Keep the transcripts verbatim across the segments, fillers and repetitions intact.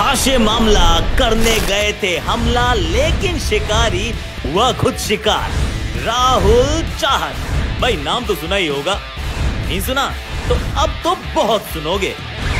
हाशे मामला करने गए थे हमला, लेकिन शिकारी हुआ खुद शिकार। राहुल चाहर, भाई नाम तो सुना ही होगा, नहीं सुना तो अब तो बहुत सुनोगे।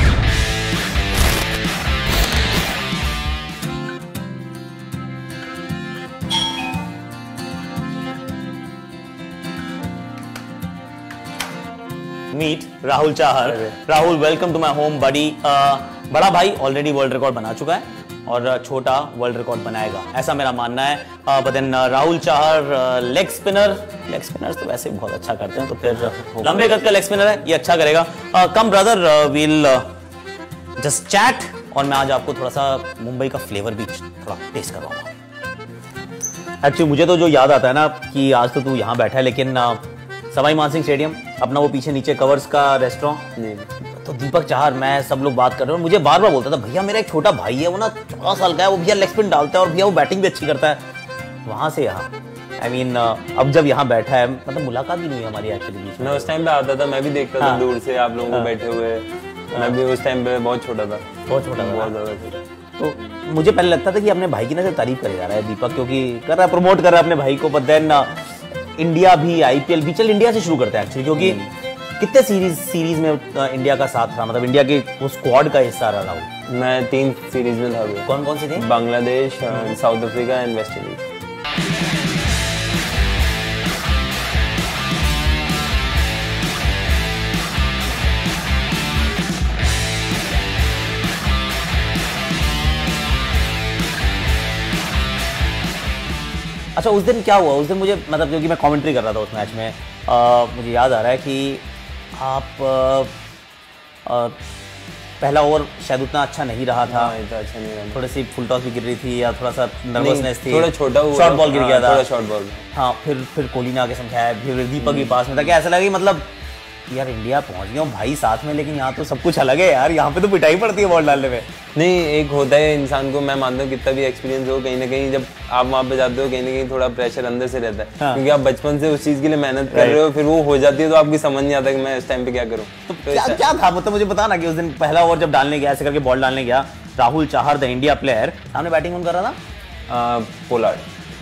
Meet Rahul Chahar. Rahul, welcome to my home buddy. बड़ा भाई ऑलरेडी वर्ल्ड रिकॉर्ड बना चुका है और छोटा वर्ल्ड रिकॉर्ड बनाएगा, ऐसा मेरा मानना है। But then Rahul Chahar leg spinner, leg spinner तो वैसे बहुत अच्छा करते हैं, तो फिर लंबे कद का लेग स्पिनर है, ये अच्छा करेगा। Come brother, we'll just chat, और मैं आज आपको थोड़ा सा मुंबई का फ्लेवर भी थोड़ा टेस्ट करवाऊंगा। एक्चुअली मुझे तो जो याद आता है ना कि आज तो तू यहाँ बैठा है, लेकिन सवाई मानसिंह स्टेडियम, अपना वो पीछे नीचे कवर्स का रेस्टोरेंट, तो दीपक चाहर, मैं सब लोग बात कर रहे हैं, मुझे बार बार बोलता था भैया मेरा एक छोटा भाई है, वो ना चौदह साल का है, वो भैया लेग स्पिन डालता है और भैया वो बैटिंग भी अच्छी करता है। वहां से यहाँ आई I मीन mean, अब जब यहाँ बैठा है, मतलब मुलाकात भी नहीं हुई हमारी एक्चुअली। मैं उस टाइम पे आता था, मैं भी देखता था दूर से आप लोगों को बैठे हुए, मैं भी उस टाइम पे बहुत छोटा था, बहुत छोटा था, बहुत ज्यादा। तो मुझे पहले लगता था कि अपने भाई की ना सिर्फ तारीफ करे जा रहा है दीपक, क्योंकि कर रहा है, प्रमोट कर रहा है अपने भाई को। बट देन इंडिया भी, आईपीएल भी, चल इंडिया से शुरू करते हैं एक्चुअली, क्योंकि कितने सीरीज सीरीज में इंडिया का साथ था, मतलब इंडिया के वो स्क्वाड का हिस्सा रहा हूँ मैं। तीन सीरीज में था। कौन कौन सी थी? Bangladesh, South Africa and West Indies. अच्छा, उस दिन क्या हुआ? उस दिन मुझे, मतलब क्योंकि मैं कमेंट्री कर रहा था उस मैच में, आ, मुझे याद आ रहा है कि आप आ, आ, पहला ओवर शायद उतना अच्छा नहीं रहा था, तो अच्छा नहीं रहा, थोड़ी सी फुल टॉस भी गिर रही थी या थोड़ा सा नर्वसनेस थी, थोड़ा छोटा शॉर्ट बॉल गिर गया था, थोड़ा शॉर्ट बॉल। हाँ, फिर फिर कोहली ने आके समझाया, फिर दीपक भी पास में था, क्या ऐसा लगा कि मतलब यार इंडिया पहुंच गया हूँ भाई साथ में, लेकिन यहाँ तो सब कुछ अलग है यार, यहाँ पे तो पिटाई पड़ती है बॉल डालने में। नहीं, एक होता है इंसान को, मैं मानता हूँ कितना भी एक्सपीरियंस हो, कहीं ना कहीं जब आप वहाँ पे जाते हो कहीं ना कहीं थोड़ा प्रेशर अंदर से रहता है। हाँ। क्योंकि आप बचपन से उस चीज के लिए मेहनत कर रहे हो, फिर वो हो जाती है तो आपकी समझ नहीं आता कि मैं इस टाइम पे क्या करूँ। तो क्या क्या था, मतलब मुझे बताना कि उस दिन पहला ओवर जब डालने गया, ऐसे करके बॉल डालने गया, Rahul Chahar the India player, सामने बैटिंग कौन कर रहा था? पोलार्ड।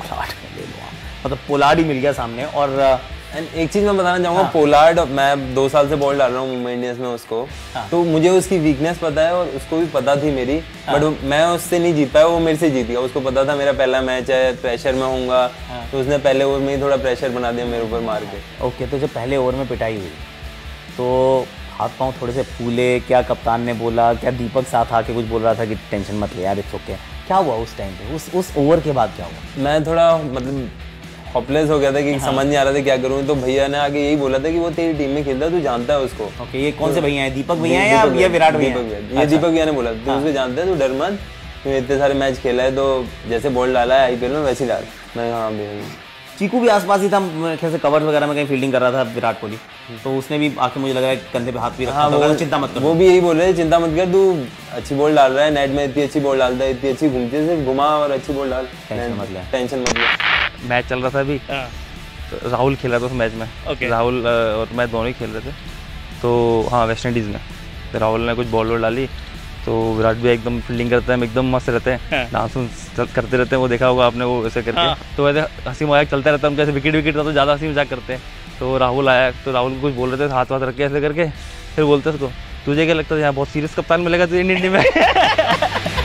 मतलब पोलार्ड ही मिल गया सामने। और एक चीज मैं बताना चाहूंगा, हाँ। पोलार्ड, मैं दो साल से बॉल डाल रहा हूँ मुंबई इंडियंस में उसको, हाँ। तो मुझे उसकी वीकनेस पता है और उसको भी पता थी मेरी, हाँ। बट मैं उससे नहीं जीत पाया, वो मेरे से जीत गया। उसको पता था मेरा पहला मैच है, प्रेशर में होऊंगा, हाँ। तो उसने पहले ओवर में ही थोड़ा प्रेशर बना दिया मेरे ऊपर मार के। ओके, तो जब पहले ओवर में पिटाई हुई तो हाथ पाँव थोड़े से फूले, क्या कप्तान ने बोला, क्या दीपक साथ आके कुछ बोल रहा था कि टेंशन मत ले यार, इट्स ओके, क्या हुआ उस टाइम पे, उस उस ओवर के बाद क्या हुआ? मैं थोड़ा मतलब हॉपलेस हो गया था कि हाँ। समझ नहीं आ रहा था क्या करूं, तो भैया ने आगे यही बोला था कि वो तेरी टीम में खेलता है, तू जानता है उसको। ओके, ये कौन से भैया हैं? दीपक भैया हैं या ये विराट भैया? ये दीपक भैया ने बोला, तू उसको जानता है, तू डर मत, तू इतने सारे मैच खेला है, तो जैसे बॉल डाला है आईपीएल में वैसे ही डाल। मैं हाँ भैया। चीकू भी आसपास ही था, कैसे कवर्स वगैरह में कहीं फील्डिंग कर रहा था विराट कोहली, तो उसने भी आके मुझे लग रहा है कंधे पे हाथ भी रखा, वो चिंता मत कर, वो भी यही बोल रहे हैं चिंता मत कर, तू अच्छी बॉल डाल रहा है, नेट में इतनी अच्छी बॉल डालता है, इतनी अच्छी घूमती है, सिर्फ घुमा और अच्छी बॉल डाल, टेंशन मत ले, टेंशन मत ले। मैच चल रहा था अभी, तो राहुल खेल रहा था उस मैच में, okay. राहुल और मैं दोनों ही खेल रहे थे, तो हाँ वेस्ट इंडीज़ में, तो राहुल ने कुछ बॉल वॉल डाली, तो विराट भी एकदम फील्डिंग करते हैं, एकदम मस्त रहते हैं, डांस करते रहते हैं, वो देखा होगा आपने, वो ऐसे करके, हाँ। तो वैसे हंसी मजाक चलता रहता है उनका, ऐसे विकेट विकेट था तो ज़्यादा हंसी मजाक करते हैं। तो राहुल आया, तो राहुल को कुछ बोल रहे थे, हाथ वाथ रख के ऐसे करके, फिर बोलते उसको, तुझे क्या लगता है यहाँ बहुत सीरियस कप्तान मिलेगा तुझे इंडियन टीम में?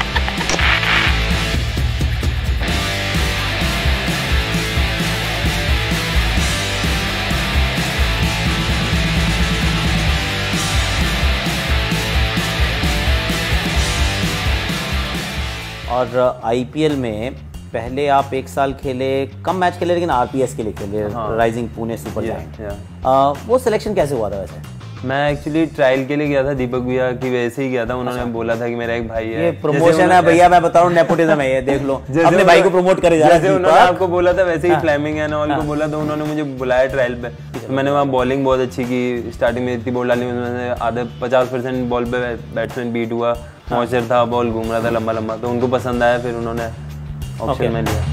और आईपीएल में पहले आप एक साल खेले, कम मैच खेले, लेकिन आरपीएस के लिए खेले, हाँ। Rising Pune Super Giant. वो सिलेक्शन कैसे हुआ था वैसे? मैं एक्चुअली ट्रायल के लिए गया था, दीपक भैया की वजह से ही गया था, उन्होंने बोला था कि मेरा एक भाई है, ये प्रमोशन है भैया, मैं बता रहा हूँ, नेपोटिज्म है ये, देख लो अपने भाई को प्रमोट करे जा रहा है। जैसे उन्होंने आपको बोला था वैसे ही फ्लेमिंग एंड ऑल को बोला, तो उन्होंने मुझे बुलाया ट्रायल पे, तो मैंने वहाँ बॉलिंग बहुत अच्छी की, स्टार्टिंग में इतनी बॉल डाली, मैंने आधे पचास परसेंट बॉल पे बैट्समैन बीट हुआ, मॉइस्चर था, बॉल घूम रहा था लंबा लंबा, तो उनको पसंद आया, फिर उन्होंने ऑप्शन में लिया।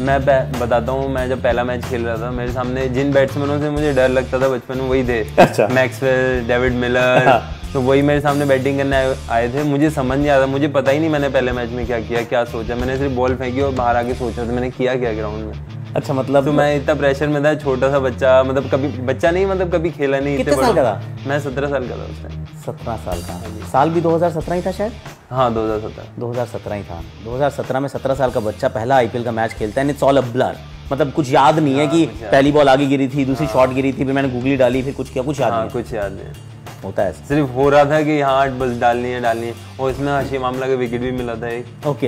मैं बताता हूँ, मैं जब पहला मैच खेल रहा था मेरे सामने जिन बैट्समैनों से मुझे डर लगता था बचपन में वही थे। अच्छा। मैक्सवेल, डेविड मिलर, तो वही मेरे सामने बैटिंग करने आए थे। मुझे समझ नहीं आता, मुझे पता ही नहीं मैंने पहले मैच में क्या किया, क्या सोचा। मैंने सिर्फ बॉल फेंकी और बाहर आके सोचा था मैंने किया क्या ग्राउंड में। अच्छा, मतलब तो मैं इतना प्रेशर में था, छोटा सा बच्चा, मतलब कभी बच्चा नहीं, मतलब कभी खेला नहीं। कितने साल का था? मैं सत्रह साल का था उस टाइम। सत्रह साल का। साल भी दो हज़ार सत्रह ही था शायद। हाँ, दो हज़ार सत्रह दो हज़ार सत्रह ही था। दो हज़ार सत्रह में सत्रह साल का बच्चा पहला आईपीएल का मैच खेलता है। इट्स ऑल अ ब्लर, मतलब कुछ याद नहीं है कि पहली बॉल आगे गिरी थी, दूसरी शॉट गिरी थी, फिर मैंने गूगली डाली, फिर कुछ किया, कुछ याद नहीं। कुछ याद नहीं होता है, सिर्फ हो रहा था कि हाँ बस डालनी है डालनी है। और इसमें हशीम आमला का विकेट भी मिला था एक। ओके,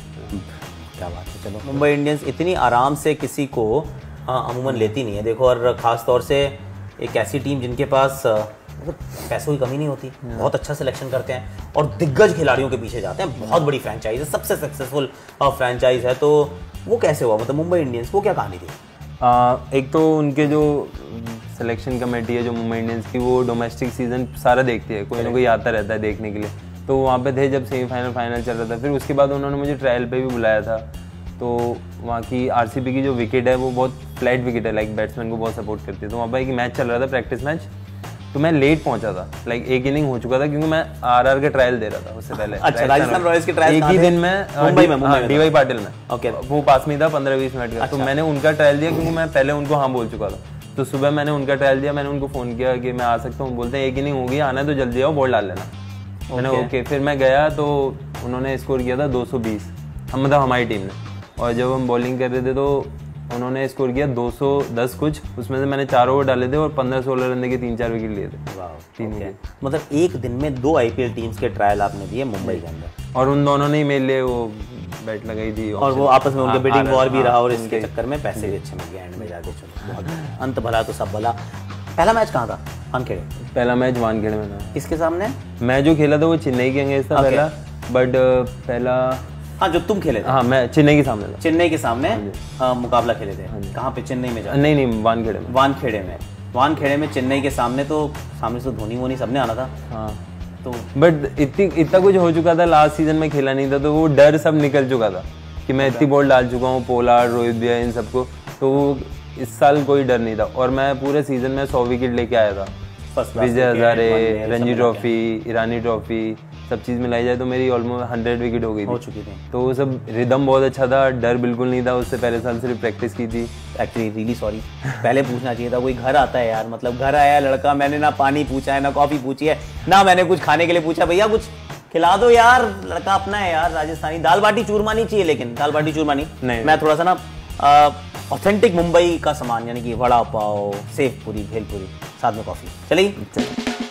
क्या बात है। चलो, मुंबई इंडियंस इतनी आराम से किसी को अमूमन लेती नहीं है, देखो। और ख़ास तौर से एक ऐसी टीम जिनके पास मतलब पैसों की कमी नहीं होती, बहुत अच्छा सिलेक्शन करते हैं और दिग्गज खिलाड़ियों के पीछे जाते हैं। बहुत बड़ी फ्रेंचाइज है, सबसे सक्सेसफुल फ्रेंचाइज है। तो वो कैसे हुआ, मतलब मुंबई इंडियंस को क्या कहानी थी? आ, एक तो उनके जो सिलेक्शन कमेटी है जो मुंबई इंडियंस की, वो डोमेस्टिक सीजन सारा देखती है, कोई ना कोई आता रहता है देखने के लिए। तो वहाँ पे थे जब सेमीफाइनल फाइनल चल रहा था। फिर उसके बाद उन्होंने मुझे ट्रायल पे भी बुलाया था। तो वहाँ की आरसीबी की जो विकेट है वो बहुत फ्लैट विकेट है, लाइक बैट्समैन को बहुत सपोर्ट करती है। तो वहाँ पर एक मैच चल रहा था, प्रैक्टिस मैच। तो मैं लेट पहुंचा था, लाइक एक इनिंग हो चुका था क्योंकि मैं आरआर का ट्रायल दे रहा था उससे पहले। अच्छा, राजस्थान रॉयल्स के ट्रायल एक ही दिन में मुंबई में, डीवाई पाटिल में। ओके, वो पास में था पंद्रह बीस मिनट का। तो मैंने उनका ट्रायल दिया क्योंकि मैं पहले उनको हाँ बोल चुका था। तो सुबह मैंने उनका ट्रायल दिया, मैंने उनको फोन किया कि मैं आ सकता हूँ। बोलते हैं एक इनिंग होगी, आना है तो जल्दी आओ, बॉल डाल लेना। मैंने ओके। फिर मैं गया तो उन्होंने स्कोर किया था दो सौ बीस, हम मतलब हमारी टीम ने। और जब हम बॉलिंग कर रहे थे तो उन्होंने स्कोर किया दो सौ दस कुछ। उसमें से मैंने चार ओवर डाले थे और पंद्रह सोलह रन के तीन चार विकेट लिए थे। वाह, तीन okay. मतलब एक दिन में दो आईपीएल टीम्स के ट्रायल आपने दिए मुंबई के अंदर। और उन दोनों ने ही मेरे लिए वो बैट लगाई थी और वो आपस में उनके बिडिंग वॉर भी रहा और इसके चक्कर में पैसे भी अच्छे मिल गए एंड में जाके। चलो, बहुत अंत भला तो सब भला। पहला मैच कहाँ था? वानखेड़े। पहला मैच वानखेड़े में था। किसके सामने? मैं जो खेला था वो चेन्नई के अगेंस्ट था पहला, बट पहला हाँ जो तुम खेले थे। हाँ, मैं चेन्नई के सामने था। चेन्नई के सामने आ, मुकाबला खेले थे। कहाँ पे? चेन्नई में जा? नहीं नहीं, वानखेड़े में। वानखेड़े में वानखेड़े में चेन्नई के सामने। तो सामने से धोनी वोनी सबने आना था। हाँ, तो बट इतनी इतना कुछ हो चुका था, लास्ट सीजन में खेला नहीं था तो वो डर सब निकल चुका था कि मैं इतनी बॉल डाल चुका हूँ, पोलार्ड, रोहित भैया, इन सबको। तो इस साल कोई डर नहीं था और मैं पूरे सीजन में सौ विकेट लेके आया था। विजय हजारे, रणजी ट्रॉफी, ईरानी ट्रॉफी, सब चीज़ मिलाई जाए तो मेरी ऑलमोस्ट हंड्रेड विकेट हो गई हो चुकी थी। तो वो सब रिदम बहुत अच्छा था, डर बिल्कुल नहीं था। उससे पहले साल सिर्फ प्रैक्टिस की थी। एक्चुअली रियली सॉरी, पहले पूछना चाहिए था। कोई घर आता है यार, मतलब घर आया लड़का, मैंने ना पानी पूछा है ना कॉफ़ी पूछी है ना मैंने कुछ खाने के लिए पूछा, भैया कुछ खिला दो यार, लड़का अपना है यार राजस्थानी। दाल बाटी चूरमा नहीं चाहिए, लेकिन दाल बाटी चूरमा नहीं, मैं थोड़ा सा ना ऑथेंटिक मुंबई का सामान, यानी कि वड़ा पाव, सेव पूरी, भेलपूरी, साथ में कॉफ़ी। चलिए।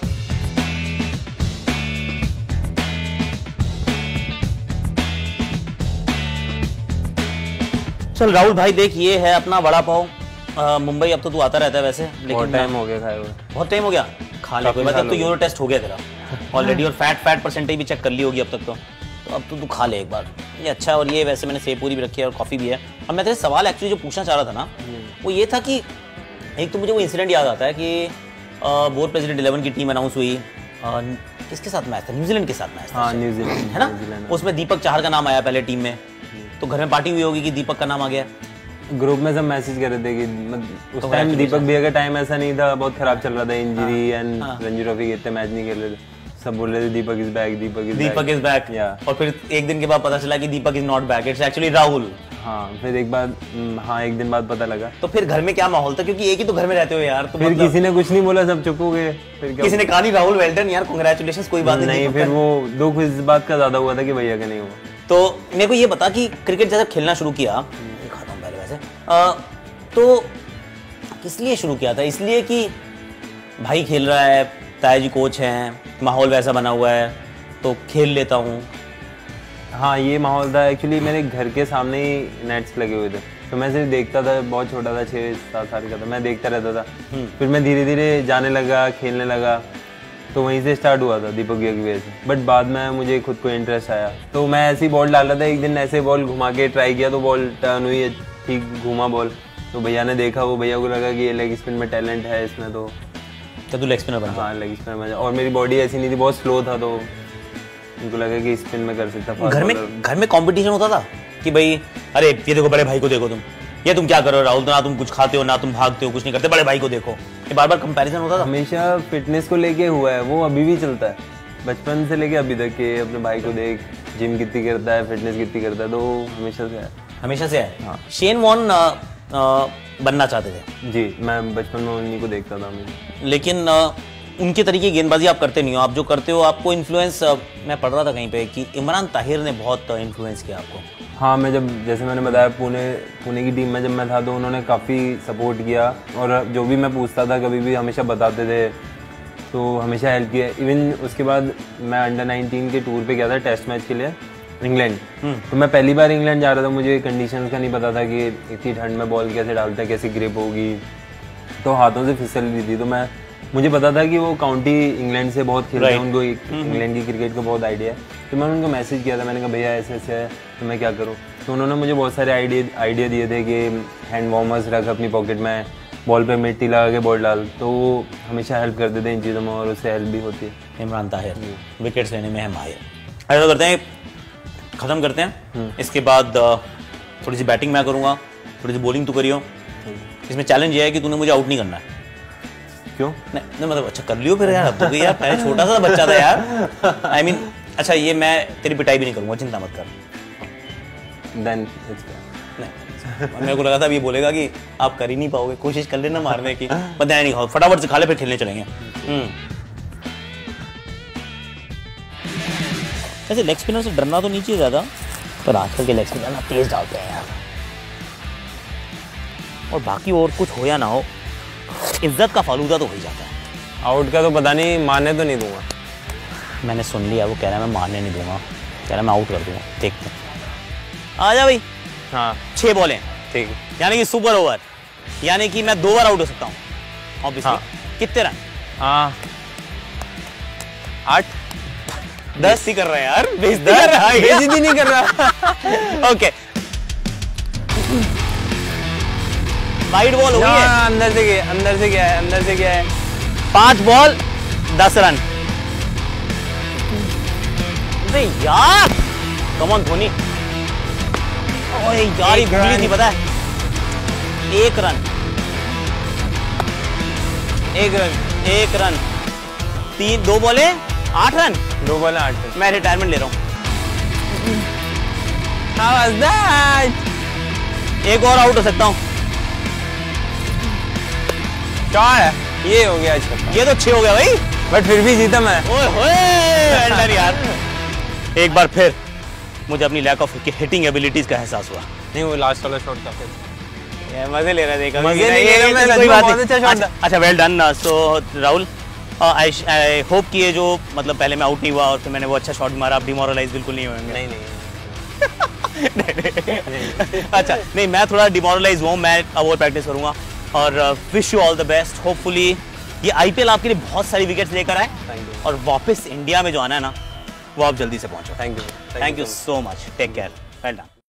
चल राहुल भाई, देख ये है अपना वड़ा पाव। मुंबई अब तो तू आता रहता है वैसे, लेकिन बहुत टाइम हो गया खाए हुए। बहुत टाइम हो गया खा ले कोई, मतलब तो यूरो टेस्ट हो गया तेरा ऑलरेडी और फैट फैट परसेंटेज भी चेक कर ली होगी अब तक। तो तो अब तो तू खा ले एक बार, ये अच्छा है। और ये वैसे मैंने सेव पूरी भी रखी है और कॉफ़ी भी है। अब मैं तेरे सवाल एक्चुअली जो पूछना चाह रहा था ना, वो ये था कि एक तो मुझे वो इंसिडेंट याद आता है कि बोर्ड प्रेसिडेंट इलेवन की टीम अनाउंस हुई, किसके साथ मैच था? न्यूजीलैंड के साथ मैच था। हाँ, न्यूजीलैंड है ना। उसमें दीपक चाहर का नाम आया पहले टीम में, तो घर में पार्टी हुई होगी कि दीपक का नाम आ गया। ग्रुप में सब मैसेज कर रहे थे कि उस टाइम दीपक भैया का टाइम ऐसा नहीं था, बहुत खराब चल रहा था, इंजरी एंड रणजी ट्रॉफी के इतने मैच नहीं खेल रहे थे। सब बोल रहे थे Deepak is back, Deepak is Deepak is back. और फिर एक दिन के बाद पता चला कि Deepak is not back, it's actually Rahul. हाँ, फिर एक बार हाँ एक दिन बाद पता लगा। तो फिर घर में क्या माहौल था, क्योंकि एक ही तो घर में रहते हो यार। तो फिर किसी ने कुछ नहीं बोला, सब चुप हो गए। फिर किसी ने कहा नहीं राहुल वेल डन यार, कांग्रेचुलेशंस, कोई बात नहीं। फिर वो दुख इस बात का ज्यादा हुआ था कि भैया का नहीं हुआ। तो मेरे को ये बता कि क्रिकेट जब खेलना शुरू किया, खाता हूँ पहले वैसे, तो किस लिए शुरू किया था? इसलिए कि भाई खेल रहा है, ताया जी कोच हैं, माहौल वैसा बना हुआ है तो खेल लेता हूँ? हाँ, ये माहौल था। एक्चुअली मेरे घर के सामने ही नेट्स लगे हुए थे, तो मैं सिर्फ देखता था। बहुत छोटा था, छः सात साल का था, मैं देखता रहता था। फिर मैं धीरे धीरे जाने लगा, खेलने लगा। तो वहीं से स्टार्ट हुआ था दीपक भैया की वजह से। बट बाद में मुझे खुद को इंटरेस्ट आया, तो मैं ऐसी बॉल डाल रहा था। एक दिन ऐसे बॉल घुमा के ट्राई किया तो बॉल टर्न हुई, ठीक घूमा बॉल। तो भैया ने देखा, वो भैया को लगा कि ये लेग स्पिन में टैलेंट है इसमें, तो तो तू लेग स्पिनर बना? हाँ, लेग स्पिनर बना। और मेरी बॉडी ऐसी नहीं थी, बहुत स्लो था, तो उनको लगा कि स्पिन में कर सकता। घर में घर में कंपटीशन होता था कि भाई अरे ये देखो बड़े भाई को देखो तुम, ये तुम क्या कर रहे हो राहुल, ना तुम कुछ खाते हो ना तुम भागते हो, कुछ नहीं करते, बड़े भाई को देखो, ये बार बार कंपैरिजन होता था? हमेशा फिटनेस को लेके हुआ है, वो अभी भी चलता है, बचपन से लेके अभी तक के। अपने भाई को देख, जिम कितनी करता है, फिटनेस कितनी करता है, तो हमेशा से है। हमेशा से है। हाँ। शेन वॉर्न बनना चाहते थे? जी, मैं बचपन में उन्हीं को देखता था मैं। लेकिन आ, उनके तरीके की गेंदबाजी आप करते नहीं हो, आप जो करते हो आपको इन्फ्लुएंस, मैं पढ़ रहा था कहीं पे कि इमरान ताहिर ने बहुत इन्फ्लुएंस किया आपको। हाँ, मैं जब, जैसे मैंने बताया, पुणे पुणे की टीम में जब मैं था तो उन्होंने काफ़ी सपोर्ट किया, और जो भी मैं पूछता था कभी भी हमेशा बताते थे, तो हमेशा हेल्प किया। इवन उसके बाद मैं अंडर नाइनटीन के टूर पे गया था टेस्ट मैच के लिए इंग्लैंड, तो मैं पहली बार इंग्लैंड जा रहा था, मुझे कंडीशंस का नहीं पता था कि इतनी ठंड में बॉल कैसे डालता है, कैसे ग्रिप होगी, तो हाथों से फिसल रही थी। तो मैं मुझे पता था कि वो काउंटी इंग्लैंड से बहुत खेलते हैं, उनको इंग्लैंड की क्रिकेट का बहुत आइडिया है, तो मैंने उनको मैसेज किया था, मैंने कहा भैया ऐसे ऐसे है तो मैं क्या करूँ। तो उन्होंने मुझे बहुत सारे आइडिया आइडिया दिए थे कि हैंड वार्मर्स रख अपनी पॉकेट में, बॉल पे मिट्टी लगा के बॉल डाल, तो वो हमेशा हेल्प करते थे इन चीज़ों में, और उससे हेल्प भी होती है। इमरान ताहिर विकेट्स लेने में है माहिर। ऐसा करते हैं, ख़त्म करते हैं, इसके बाद थोड़ी सी बैटिंग मैं करूँगा, थोड़ी सी बॉलिंग तू करियो। इसमें चैलेंज ये है कि तूने मुझे आउट नहीं करना है। क्यों? नहीं, नहीं मतलब अच्छा कर लियो फिर यार, अब तो कि यार पहले छोटा सा बच्चा था यार। आई I मीन mean, अच्छा ये मैं तेरी पिटाई भी नहीं करूँगा, चिंता मत कर। Then नहीं, मेरे को लगा था अब ये बोलेगा कि आप कर ही नहीं पाओगे, कोशिश कर लेना मारने की, पता नहीं, फटाफट से खा ले फिर खेलने चलेंगे। ऐसे लेग स्पिनर से डरना तो नहीं चाहिए ज़्यादा, पर आजकल के लेग स्पिनर ना तेज डालते हैं यार। और बाकी और कुछ हो या ना हो, इज्जत का फालूदा तो हो ही जाता है। आउट का तो पता नहीं, मारने तो नहीं दूंगा। मैंने सुन लिया, वो कह रहा है मैं मारने नहीं दूंगा, कह रहा है मैं आउट कर दूंगा, देखते हैं। आ जा भाई। हाँ, छह बॉलें, ठीक है, यानी कि सुपर ओवर, यानी कि मैं दो बार आउट हो सकता हूँ ऑब्वियसली। हाँ। कितने रन? हाँ, आठ दस ही कर रहा है यार, बेइज्जती कर रहा है, बेइज्जती नहीं कर रहा। ओके, वाइड बॉल हो गई है, अंदर से गया, अंदर से गया है, अंदर से गया है। पांच बॉल दस रन। अरे यार कम ऑन धोनी, ओए यार ये घूमली थी पता है। एक रन, एक रन, एक रन, तीन, दो बॉले आठ रन, दो बॉल आठ रन। मैं रिटायरमेंट ले रहा हूँ। How was that? एक और आउट हो सकता हूँ। क्या है ये? हो गया अच्छा, ये तो छह हो गया भाई, बट फिर भी जीता मैं। ओए होए एल्डर यार। एक बार फिर मुझे अपनी लैक ऑफ हिटिंग एबिलिटीज का एहसास हुआ। नहीं, वो लास्ट वाला शॉट था, ये मजे ले रहा देखा, मजे नहीं ले रहा मैं, कोई बात बहुत अच्छा नहीं। शॉट था। अच्छा well done. So Rahul, I hope कि ये जो मतलब पहले मैं आउट नहीं हुआ और फिर मैंने वो अच्छा शॉट मारा, आप डिमोरलाइज बिल्कुल नहीं होंगे। नहीं नहीं अच्छा नहीं, मैं थोड़ा डिमोरलाइज हुआ हूँ, मैं अब और प्रैक्टिस करूंगा और wish you all the best. Hopefully ये आईपीएल आपके लिए बहुत सारी विकेट्स लेकर आए और वापस इंडिया में जो आना है ना, वो आप जल्दी से पहुंचो। Thank you, thank you so much, take care, well done.